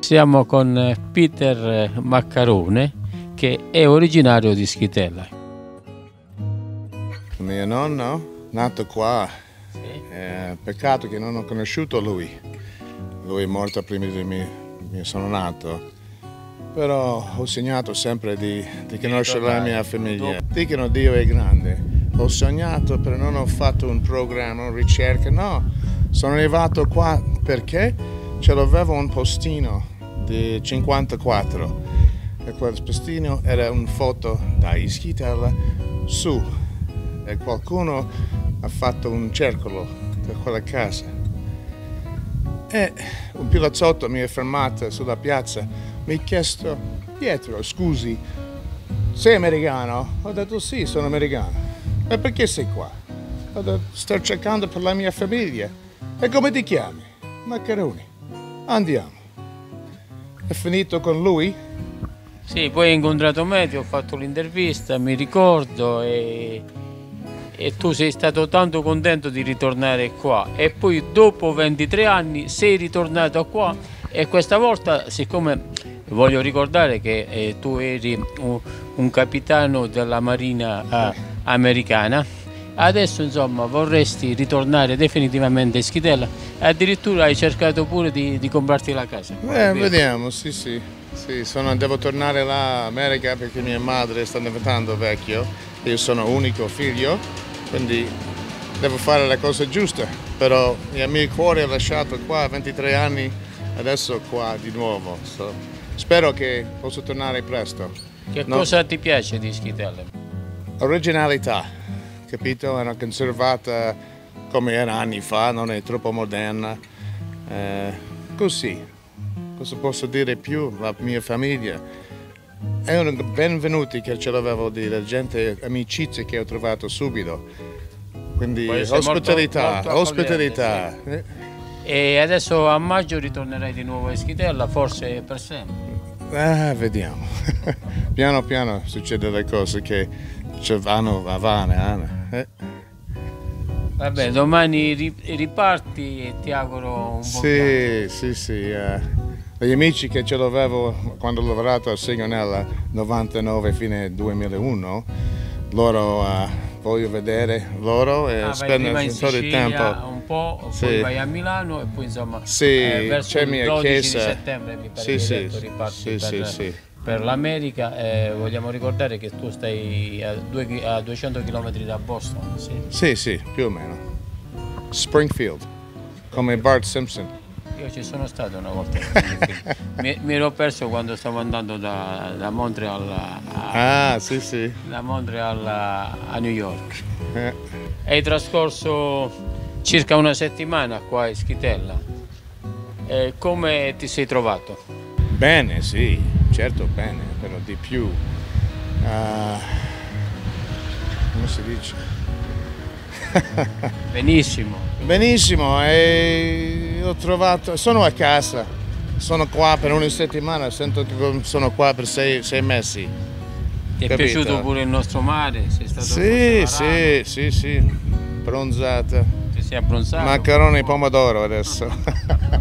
Siamo con Peter Maccarone, che è originario di Schitella. Mio nonno, nato qua, peccato che non ho conosciuto lui. Lui è morto prima di me, sono nato. Però ho sognato sempre di conoscere la mia famiglia. Dicono Dio è grande. Ho sognato, però non ho fatto un programma, una ricerca, no. Sono arrivato qua perché ce l'avevo un postino di 54 e quel postino era una foto da Schitella su e qualcuno ha fatto un circolo per quella casa e un pilozzotto mi ha fermato sulla piazza, mi ha chiesto: Pietro, scusi, sei americano? Ho detto sì, sono americano. E perché sei qua? Ho detto sto cercando per la mia famiglia. E come ti chiami? Maccarone. Andiamo. È finito con lui? Sì, poi ho incontrato me, ti ho fatto l'intervista, mi ricordo, e tu sei stato tanto contento di ritornare qua. E poi dopo 23 anni sei ritornato qua e questa volta, siccome voglio ricordare che tu eri un capitano della Marina americana, adesso insomma vorresti ritornare definitivamente a Schitella, addirittura hai cercato pure di comprarti la casa. Vediamo, sì. Devo tornare là in America perché mia madre sta diventando vecchio, io sono unico figlio, quindi devo fare la cosa giusta, però il mio cuore è lasciato qua a 23 anni, adesso qua di nuovo. Spero che possa tornare presto. Cosa ti piace di Schitella? Originalità, capito? È conservata come era anni fa, non è troppo moderna. Così, cosa posso dire più? La mia famiglia è un benvenuti che ce l'avevo di gente, amicizie che ho trovato subito. Quindi ospitalità, molto ospitalità. Sì. E adesso a maggio ritornerai di nuovo a Schitella, forse per sempre? Vediamo. Piano piano succedono le cose che ci vanno avanti. Vabbè, domani riparti e ti auguro un buon viaggio. Sì. Gli amici che ce l'avevo quando ho lavorato a Sigonella 99 fine 2001, loro voglio vedere loro e spendere un po' di tempo. Un po', poi vai a Milano e poi insomma verso c'è il mia 12 chiesa. di settembre mi pare che riparti per l'America. Vogliamo ricordare che tu stai a 200 km da Boston. Sì, più o meno. Springfield, come Bart Simpson. Io ci sono stato una volta. mi ero perso quando stavo andando da Montreal da Montreal a New York. Hai trascorso circa una settimana qua a Schitella. Come ti sei trovato? Bene, sì, certo bene, però di più. Come si dice? Benissimo, e ho trovato, sono a casa, sono qua per una settimana, sento che sono qua per sei mesi. Ti è piaciuto pure il nostro mare? Sei stato Sì, bronzata. Ti sei abbronzato? Maccarone e pomodoro adesso.